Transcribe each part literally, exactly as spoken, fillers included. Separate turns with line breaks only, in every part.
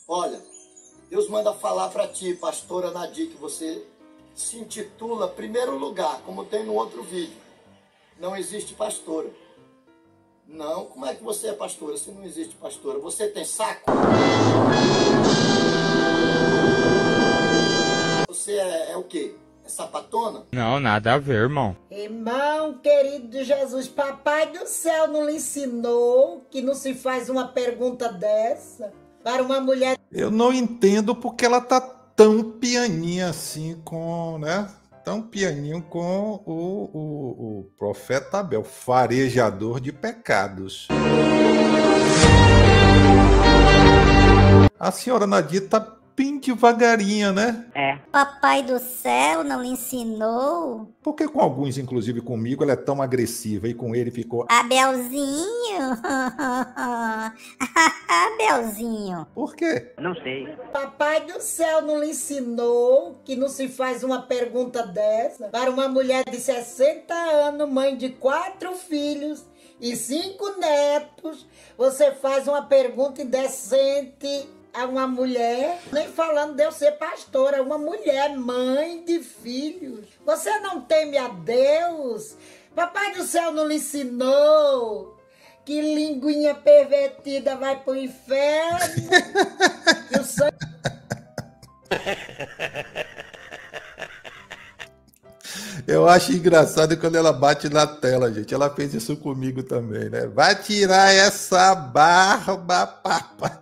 Olha, Deus manda falar para ti, pastora Nadir, que você se intitula primeiro lugar, como tem no outro vídeo. Não existe pastora. Não, como é que você é pastora se não existe pastora? Você tem saco? Você é, é o quê? É sapatona?
Não, nada a ver, irmão.
Irmão querido de Jesus, papai do céu não lhe ensinou que não se faz uma pergunta dessa para uma mulher?
Eu não entendo porque ela tá tão pianinha assim com, né? Tão pianinho com o, o, o profeta Abel, farejador de pecados. A senhora Nadir tá bem devagarinha, né?
É. Papai do céu não lhe ensinou?
Porque com alguns, inclusive comigo, ela é tão agressiva e com ele ficou...
Abelzinho? Abelzinho.
Por quê?
Não sei.
Papai do céu não lhe ensinou que não se faz uma pergunta dessa para uma mulher de sessenta anos, mãe de quatro filhos e cinco netos? Você faz uma pergunta indecente a uma mulher, nem falando de eu ser pastora, uma mulher, mãe de filhos. Você não teme a Deus? Papai do céu não lhe ensinou que linguinha pervertida vai pro inferno? Que o sangue...
Eu acho engraçado quando ela bate na tela, gente. Ela fez isso comigo também, né? Vai tirar essa barba, papai.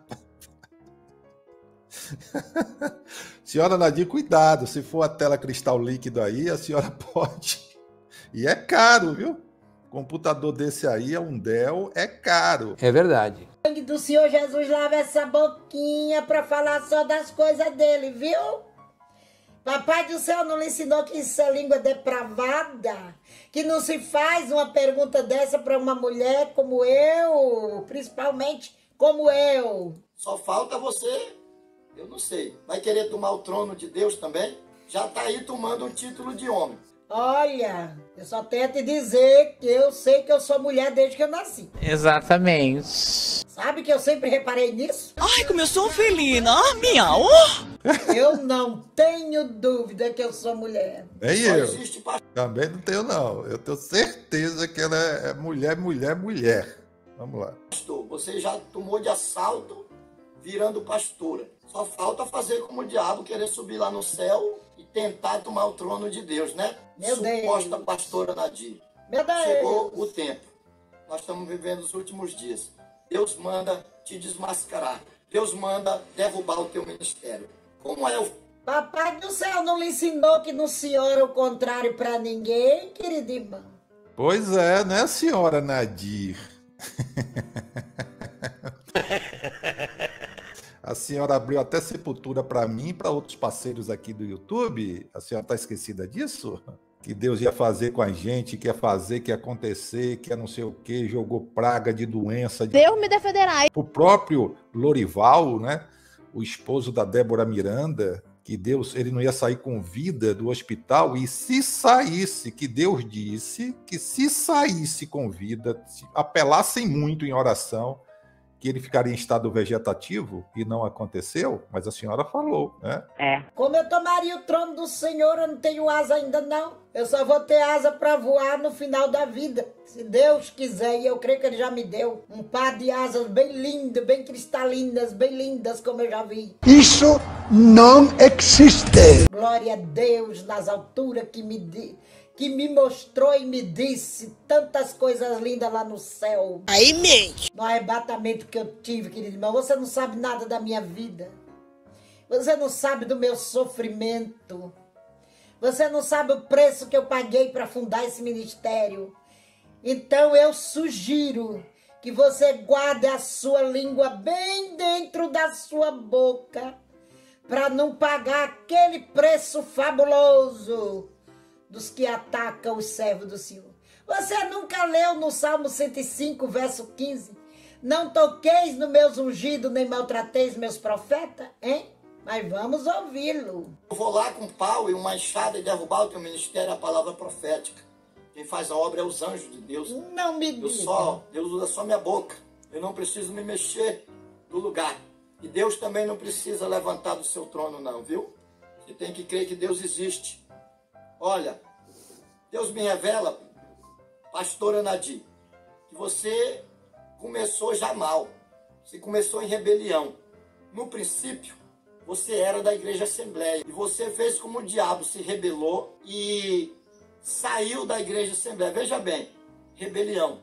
Senhora Nadir, cuidado. Se for a tela cristal líquido aí, a senhora pode. E é caro, viu? Computador desse aí é um Dell, é caro.
É verdade.
O sangue do Senhor Jesus lava essa boquinha pra falar só das coisas dele, viu? Papai do céu não lhe ensinou que isso é língua depravada? Que não se faz uma pergunta dessa pra uma mulher como eu, principalmente como eu.
Só falta você, eu não sei, vai querer tomar o trono de Deus também? Já tá aí tomando um título de homem.
Olha, eu só tenho a te dizer que eu sei que eu sou mulher desde que eu nasci.
Exatamente.
Sabe que eu sempre reparei nisso?
Ai, como eu sou felina, ah, miau!
Eu não tenho dúvida que eu sou mulher.
Nem
Só
eu.
existe pastor.
Também não tenho, não. Eu tenho certeza que ela é mulher, mulher, mulher. Vamos lá.
Você já tomou de assalto virando pastora. Só falta fazer como o diabo, querer subir lá no céu e tentar tomar o trono de Deus, né?
Meu
Suposta
Deus.
pastora Nadir.
Meu Deus.
Chegou o tempo. Nós estamos vivendo os últimos dias. Deus manda te desmascarar. Deus manda derrubar o teu ministério. Como é o...
Papai do céu não lhe ensinou que não se ora o contrário pra ninguém, querido irmão?
Pois é, né, senhora Nadir? A senhora abriu até sepultura para mim e para outros parceiros aqui do YouTube. A senhora está esquecida disso? Que Deus ia fazer com a gente, que ia fazer, que ia acontecer, que ia não sei o quê, jogou praga de doença. De...
Deus me defenderá.
O próprio Lorival, né, o esposo da Débora Miranda, que Deus, ele não ia sair com vida do hospital, e se saísse, que Deus disse que se saísse com vida, se apelassem muito em oração, que ele ficaria em estado vegetativo, e não aconteceu, mas a senhora falou, né?
É.
Como eu tomaria o trono do Senhor, eu não tenho asa ainda não. Eu só vou ter asa para voar no final da vida. Se Deus quiser, e eu creio que Ele já me deu, um par de asas bem lindas, bem cristalinas, bem lindas, como eu já vi.
Isso não existe.
Glória a Deus nas alturas que me di... que me mostrou e me disse tantas coisas lindas lá no céu.
Aí mente.
No arrebatamento que eu tive, querido irmão. Você não sabe nada da minha vida. Você não sabe do meu sofrimento. Você não sabe o preço que eu paguei para fundar esse ministério. Então eu sugiro que você guarde a sua língua bem dentro da sua boca para não pagar aquele preço fabuloso dos que atacam os servos do Senhor. Você nunca leu no Salmo cento e cinco, verso quinze? Não toqueis no meus ungidos, nem maltrateis meus profetas? Hein? Mas vamos ouvi-lo.
Eu vou lá com um pau e uma enxada e derrubar o teu ministério, a palavra profética. Quem faz a obra é os anjos de Deus.
Não me
Eu
diga.
só, Deus usa só minha boca. Eu não preciso me mexer do lugar. E Deus também não precisa levantar do seu trono não, viu? Você tem que crer que Deus existe. Olha, Deus me revela, pastora Nadir, que você começou já mal. Você começou em rebelião. No princípio, você era da Igreja Assembleia. E você fez como o diabo, se rebelou e saiu da Igreja Assembleia. Veja bem, rebelião.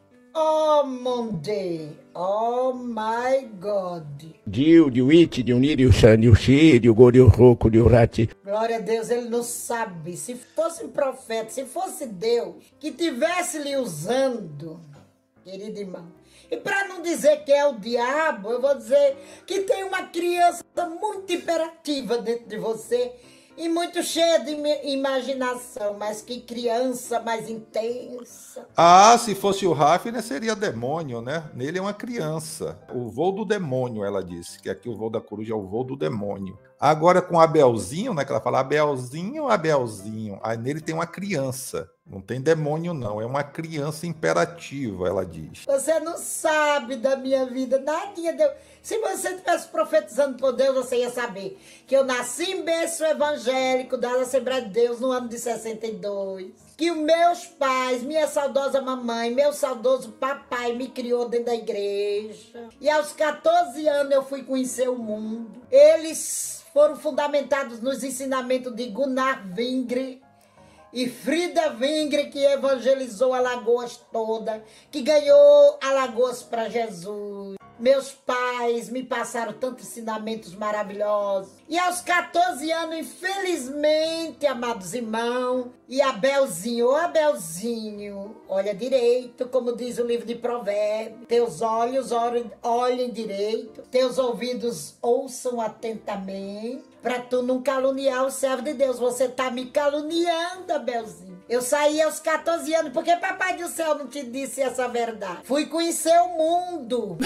Oh, Monday. Oh, my God.
Dio, Dio, It, Dio, Nirio, San, Dio, Si, Dio, Gorio, Roco, Dio, Rati.
Glória a Deus, ele não sabe. Se fosse um profeta, se fosse Deus que tivesse lhe usando, querido irmão, e para não dizer que é o diabo, eu vou dizer que tem uma criança muito imperativa dentro de você e muito cheia de imaginação, mas que criança mais intensa.
Ah, se fosse o Rafner, seria demônio, né? Nele é uma criança. O voo do demônio, ela disse, que aqui o voo da coruja é o voo do demônio. Agora com Abelzinho, né? Que ela fala Abelzinho, Abelzinho. Aí nele tem uma criança. Não tem demônio, não. É uma criança imperativa, ela diz.
Você não sabe da minha vida, nadinha deu. Se você estivesse profetizando por Deus, você ia saber que eu nasci em berço evangélico da Assembleia de Deus no ano de sessenta e dois. Que os meus pais, minha saudosa mamãe, meu saudoso papai me criou dentro da igreja. E aos quatorze anos eu fui conhecer o mundo. Eles foram fundamentados nos ensinamentos de Gunnar Vingre e Frida Vingre, que evangelizou Alagoas toda, que ganhou Alagoas para Jesus. Meus pais me passaram tantos ensinamentos maravilhosos. E aos quatorze anos, infelizmente, amados irmãos, e Abelzinho, ô Abelzinho, olha direito, como diz o livro de Provérbios. Teus olhos olhem direito, teus ouvidos ouçam atentamente, para tu não caluniar o servo de Deus. Você tá me caluniando, Abelzinho. Eu saí aos quatorze anos, porque papai do céu não te disse essa verdade. Fui conhecer o mundo.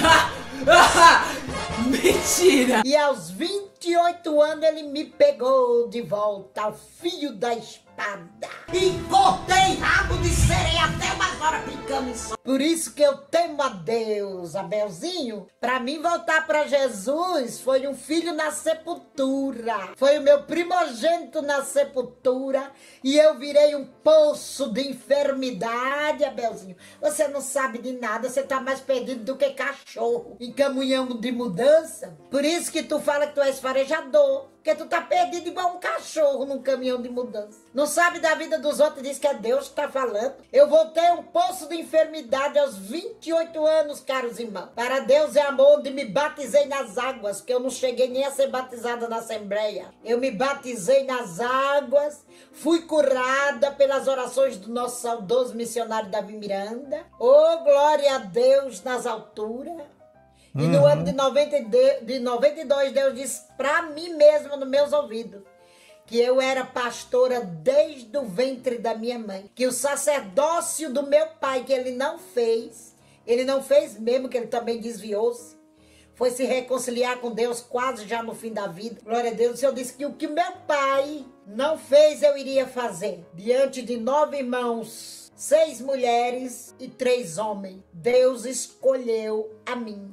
Mentira!
E aos vinte e oito anos ele me pegou de volta ao fio da espada. E cortei rabo de sereia até umas horas picando em sol. Por isso que eu temo a Deus, Abelzinho. Para mim voltar para Jesus foi um filho na sepultura. Foi o meu primogênito na sepultura. E eu virei um poço de enfermidade, Abelzinho. Você não sabe de nada, você tá mais perdido do que cachorro em caminhão de mudança. Por isso que tu fala que tu és farejador. Porque tu tá perdido igual um cachorro num caminhão de mudança. Não sabe da vida dos outros e diz que é Deus que tá falando. Eu voltei a um poço de enfermidade aos vinte e oito anos, caros irmãos. Para Deus é amor, onde me batizei nas águas, que eu não cheguei nem a ser batizada na Assembleia. Eu me batizei nas águas, fui curada pelas orações do nosso saudoso missionário Davi Miranda. Oh, glória a Deus nas alturas. E no uhum. ano de, noventa, de noventa e dois, Deus disse para mim mesma, nos meus ouvidos, que eu era pastora desde o ventre da minha mãe. Que o sacerdócio do meu pai, que ele não fez, ele não fez mesmo, que ele também desviou-se, foi se reconciliar com Deus quase já no fim da vida. Glória a Deus. O Senhor disse que o que meu pai não fez, eu iria fazer. Diante de nove irmãos, seis mulheres e três homens, Deus escolheu a mim.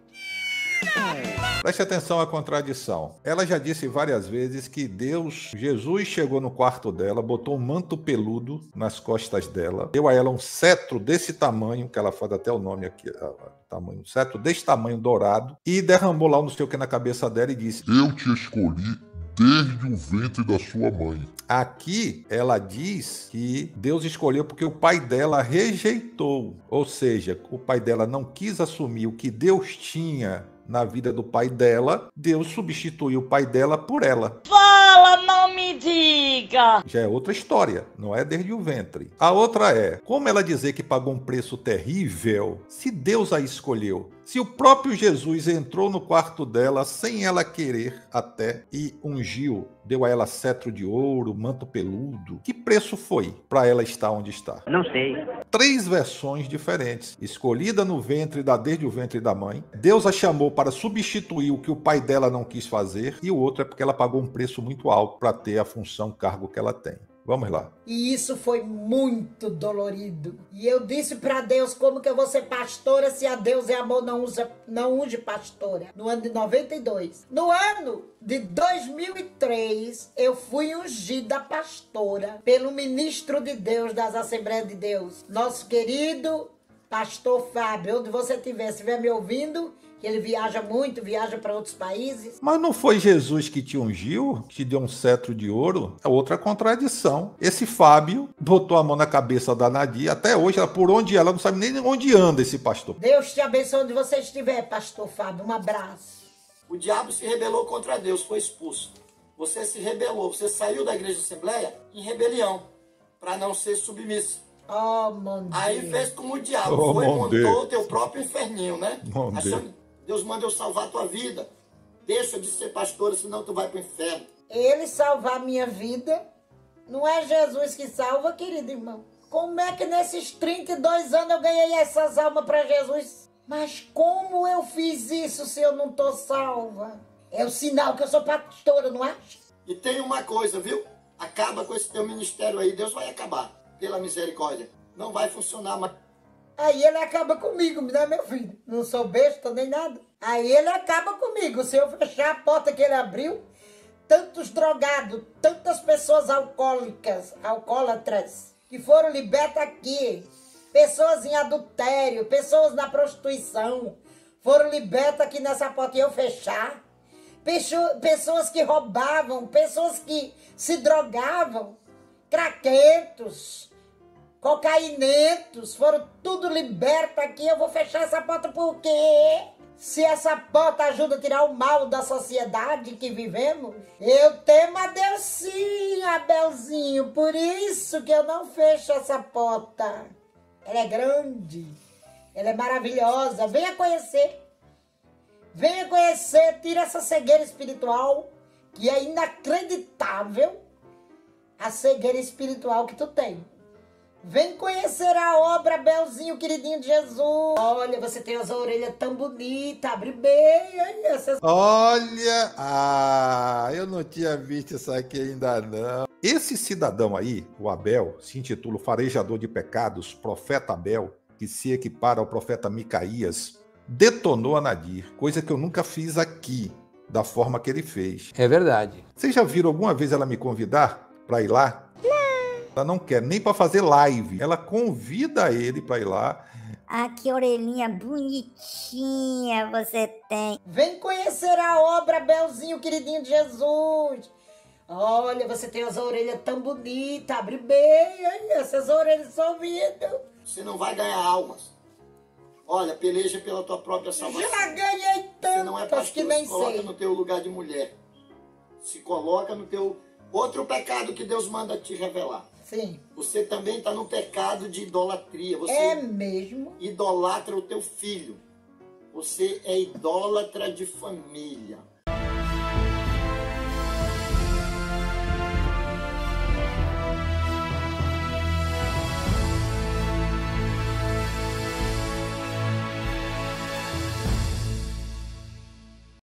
Preste atenção à contradição. Ela já disse várias vezes que Deus, Jesus chegou no quarto dela, botou um manto peludo nas costas dela, deu a ela um cetro desse tamanho, que ela faz até o nome aqui, tamanho, um cetro desse tamanho dourado, e derramou lá não sei o que na cabeça dela e disse:
eu te escolhi desde o ventre da sua mãe.
Aqui ela diz que Deus escolheu porque o pai dela rejeitou, ou seja, o pai dela não quis assumir o que Deus tinha na vida do pai dela. Deus substituiu o pai dela por ela.
Fala, não me diga!
Já é outra história, não é desde o ventre. A outra é, como ela dizer que pagou um preço terrível, se Deus a escolheu? Se o próprio Jesus entrou no quarto dela sem ela querer até e ungiu, deu a ela cetro de ouro, manto peludo, que preço foi para ela estar onde está?
Não sei.
Três versões diferentes. Escolhida no ventre, da, desde o ventre da mãe. Deus a chamou para substituir o que o pai dela não quis fazer. E o outro é porque ela pagou um preço muito alto para ter a função, cargo que ela tem. Vamos lá.
E isso foi muito dolorido. E eu disse para Deus, como que eu vou ser pastora se a Deus é amor, não, usa, não unge pastora? No ano de noventa e dois. No ano de dois mil e três, eu fui ungida pastora pelo ministro de Deus das Assembleias de Deus. Nosso querido pastor Fábio, onde você estiver, se estiver me ouvindo, que ele viaja muito, viaja para outros países.
Mas não foi Jesus que te ungiu, que te deu um cetro de ouro? É outra contradição. Esse Fábio botou a mão na cabeça da Nadir, até hoje, ela, por onde ela não sabe nem onde anda esse pastor.
Deus te abençoe onde você estiver, pastor Fábio. Um abraço.
O diabo se rebelou contra Deus, foi expulso. Você se rebelou, você saiu da igreja de Assembleia em rebelião, para não ser submisso.
Oh, mon Deus.
Aí fez como o diabo,
Oh,
foi,
mon
montou
Deus.
o teu próprio inferninho, né?
Mon
Achando, Deus manda eu salvar a tua vida. Deixa de ser pastora, senão tu vai pro inferno.
Ele salvar a minha vida, não é Jesus que salva, querido irmão. Como é que nesses trinta e dois anos eu ganhei essas almas para Jesus? Mas como eu fiz isso se eu não tô salva? É o sinal que eu sou pastora, não acha?
E tem uma coisa, viu? Acaba com esse teu ministério aí, Deus vai acabar, pela misericórdia. Não vai funcionar mais.
Aí ele acaba comigo, né, meu filho? Não sou besta nem nada. Aí ele acaba comigo. Se eu fechar a porta que ele abriu, tantos drogados, tantas pessoas alcoólicas, alcoólatras, que foram libertas aqui, pessoas em adultério, pessoas na prostituição, foram libertas aqui nessa porta e eu fechar. Pessoas que roubavam, pessoas que se drogavam, craquentos, cocainetos, foram tudo libertos aqui. Eu vou fechar essa porta por quê? Se essa porta ajuda a tirar o mal da sociedade que vivemos, eu temo a Deus sim, Abelzinho. Por isso que eu não fecho essa porta. Ela é grande, ela é maravilhosa. Venha conhecer. Venha conhecer, tira essa cegueira espiritual, que é inacreditável, a cegueira espiritual que tu tem. Vem conhecer a obra, Belzinho, queridinho de Jesus. Olha, você tem as orelhas tão bonitas, abre bem. Essas...
Olha, ah, eu não tinha visto isso aqui ainda não. Esse cidadão aí, o Abel, se intitula o farejador de pecados, profeta Abel, que se equipara ao profeta Micaías, detonou a Nadir, coisa que eu nunca fiz aqui, da forma que ele fez.
É verdade.
Vocês já viram alguma vez ela me convidar para ir lá? Ela não quer nem para fazer live. Ela convida ele para ir lá.
Ah, que orelhinha bonitinha você tem.
Vem conhecer a obra, Belzinho, queridinho de Jesus. Olha, você tem as orelhas tão bonitas, abre bem. Essas orelhas são ouvidas.
Você não vai ganhar almas. Olha, peleja pela tua própria salvação.
Já ganhei
Você não é
tantas
pastor,
que nem
se coloca
sei.
no teu lugar de mulher. Se coloca no teu... Outro pecado que Deus manda te revelar.
Sim.
Você também está no pecado de idolatria. Você
É mesmo?
idolatra o teu filho. Você é idólatra de família.